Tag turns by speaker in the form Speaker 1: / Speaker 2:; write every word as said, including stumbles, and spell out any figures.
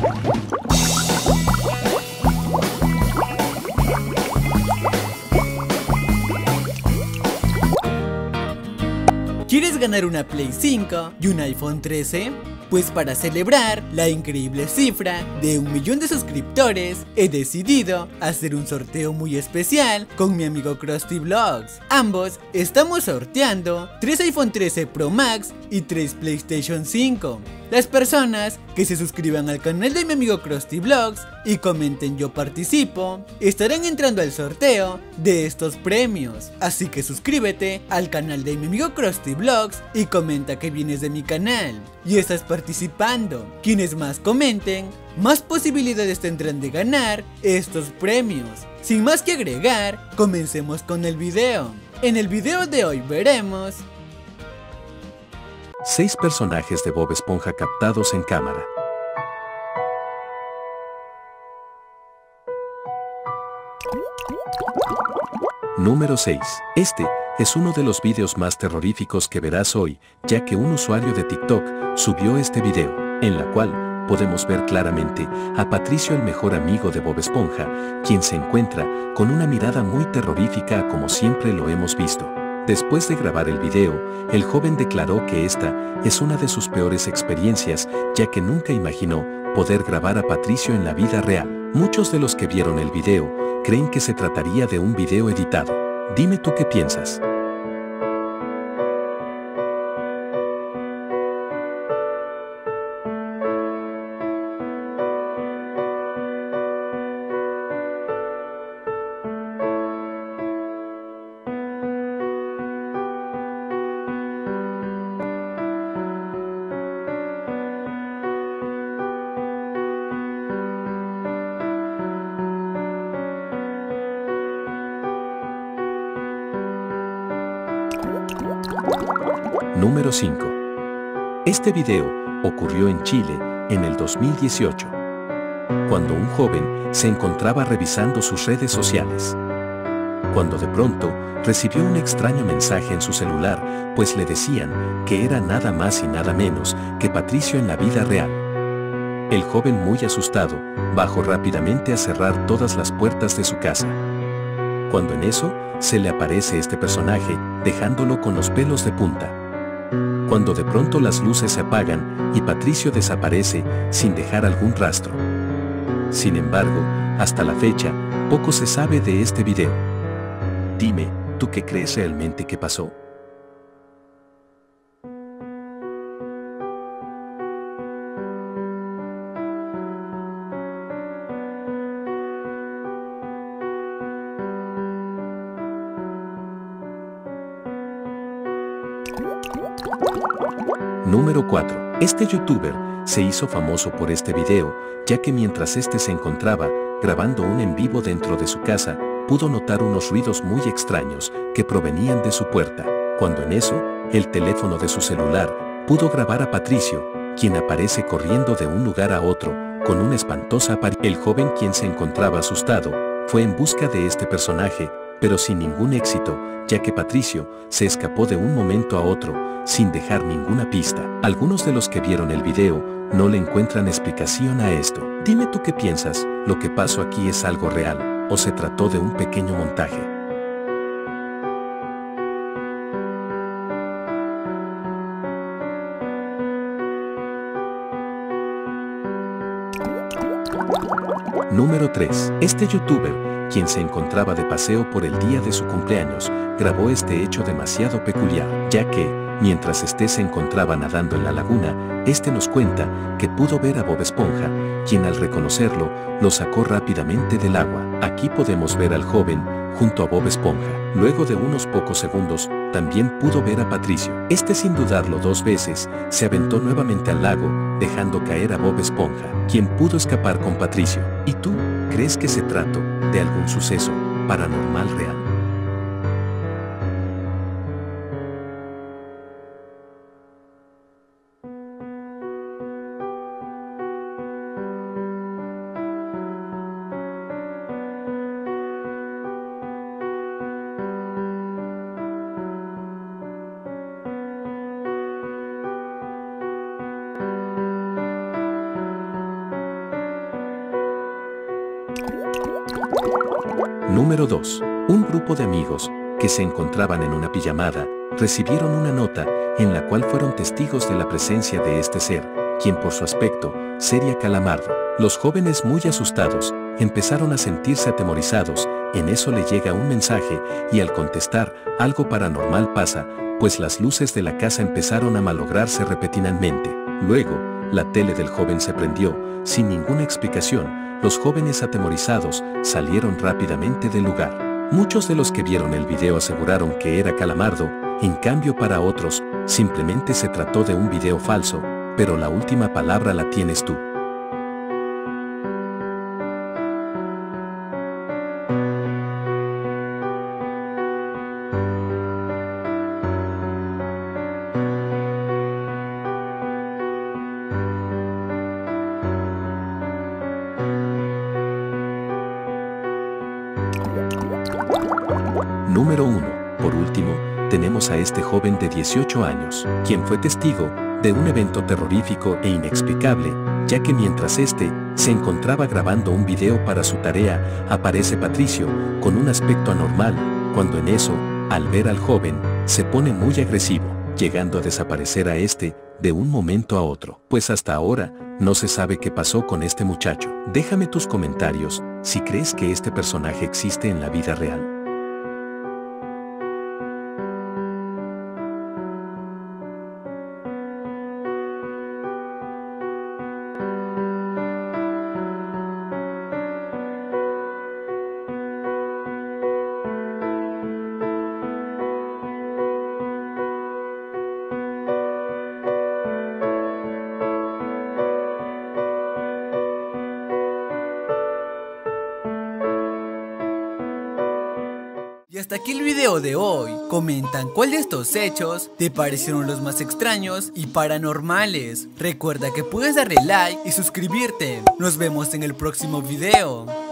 Speaker 1: ¿Quieres ganar una Play cinco y un iPhone trece? Pues para celebrar la increíble cifra de un millón de suscriptores, he decidido hacer un sorteo muy especial con mi amigo Krusty Vlogs. Ambos estamos sorteando tres iPhone trece Pro Max y tres PlayStation cinco. Las personas que se suscriban al canal de mi amigo Krusty Vlogs y comenten "yo participo" estarán entrando al sorteo de estos premios. Así que suscríbete al canal de mi amigo Krusty Vlogs y comenta que vienes de mi canal y estás participando. Quienes más comenten, más posibilidades tendrán de ganar estos premios. Sin más que agregar, comencemos con el video. En el video de hoy veremos
Speaker 2: seis personajes de Bob Esponja captados en cámara. Número seis. Este es uno de los videos más terroríficos que verás hoy, ya que un usuario de TikTok subió este video, en la cual podemos ver claramente a Patricio, el mejor amigo de Bob Esponja, quien se encuentra con una mirada muy terrorífica como siempre lo hemos visto. Después de grabar el video, el joven declaró que esta es una de sus peores experiencias, ya que nunca imaginó poder grabar a Patricio en la vida real. Muchos de los que vieron el video creen que se trataría de un video editado. Dime tú qué piensas. Número cinco. Este video ocurrió en Chile en el dos mil dieciocho, cuando un joven se encontraba revisando sus redes sociales, cuando de pronto recibió un extraño mensaje en su celular, pues le decían que era nada más y nada menos que Patricio en la vida real. El joven, muy asustado, bajó rápidamente a cerrar todas las puertas de su casa, cuando en eso se le aparece este personaje, dejándolo con los pelos de punta. Cuando de pronto las luces se apagan y Patricio desaparece sin dejar algún rastro. Sin embargo, hasta la fecha, poco se sabe de este video. Dime, ¿tú qué crees realmente que pasó? Número cuatro. Este youtuber se hizo famoso por este video, ya que mientras este se encontraba grabando un en vivo dentro de su casa, pudo notar unos ruidos muy extraños que provenían de su puerta. Cuando en eso, el teléfono de su celular pudo grabar a Patricio, quien aparece corriendo de un lugar a otro, con una espantosa aparición. El joven, quien se encontraba asustado, fue en busca de este personaje, pero sin ningún éxito, ya que Patricio se escapó de un momento a otro, sin dejar ninguna pista. Algunos de los que vieron el video no le encuentran explicación a esto. Dime tú qué piensas, ¿lo que pasó aquí es algo real, o se trató de un pequeño montaje? Número tres. Este youtuber, quien se encontraba de paseo por el día de su cumpleaños, grabó este hecho demasiado peculiar, ya que, mientras este se encontraba nadando en la laguna, este nos cuenta que pudo ver a Bob Esponja, quien al reconocerlo, lo sacó rápidamente del agua. Aquí podemos ver al joven junto a Bob Esponja. Luego de unos pocos segundos, también pudo ver a Patricio. Este, sin dudarlo dos veces, se aventó nuevamente al lago, dejando caer a Bob Esponja, quien pudo escapar con Patricio. ¿Y tú, crees que se trató de algún suceso paranormal real? Número dos. Un grupo de amigos, que se encontraban en una pijamada, recibieron una nota en la cual fueron testigos de la presencia de este ser, quien por su aspecto sería Calamardo. Los jóvenes, muy asustados, empezaron a sentirse atemorizados. En eso le llega un mensaje y al contestar, algo paranormal pasa, pues las luces de la casa empezaron a malograrse repentinamente. Luego, la tele del joven se prendió, sin ninguna explicación. Los jóvenes atemorizados salieron rápidamente del lugar. Muchos de los que vieron el video aseguraron que era Calamardo, en cambio para otros, simplemente se trató de un video falso, pero la última palabra la tienes tú. Número uno. Por último, tenemos a este joven de dieciocho años, quien fue testigo de un evento terrorífico e inexplicable, ya que mientras este se encontraba grabando un video para su tarea, aparece Patricio con un aspecto anormal, cuando en eso, al ver al joven, se pone muy agresivo, llegando a desaparecer a este de un momento a otro. Pues hasta ahora, no se sabe qué pasó con este muchacho. Déjame tus comentarios si crees que este personaje existe en la vida real.
Speaker 1: Y hasta aquí el video de hoy. Comentan cuál de estos hechos te parecieron los más extraños y paranormales. Recuerda que puedes darle like y suscribirte. Nos vemos en el próximo video.